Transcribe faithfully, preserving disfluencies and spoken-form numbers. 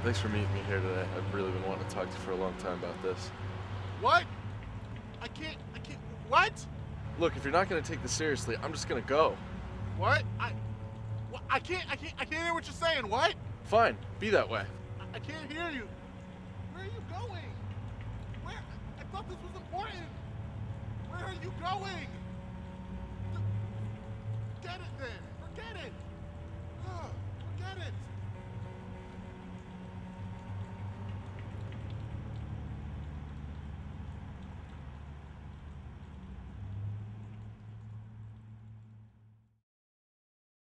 Thanks for meeting me here today. I've really been wanting to talk to you for a long time about this. What? I can't, I can't, what? Look, if you're not gonna take this seriously, I'm just gonna go. What? I, what? I can't, I can't, I can't hear what you're saying, what? Fine, be that way. I, I can't hear you. Where are you going? Where? I thought this was important. Where are you going? Forget it then. Forget it. Forget it.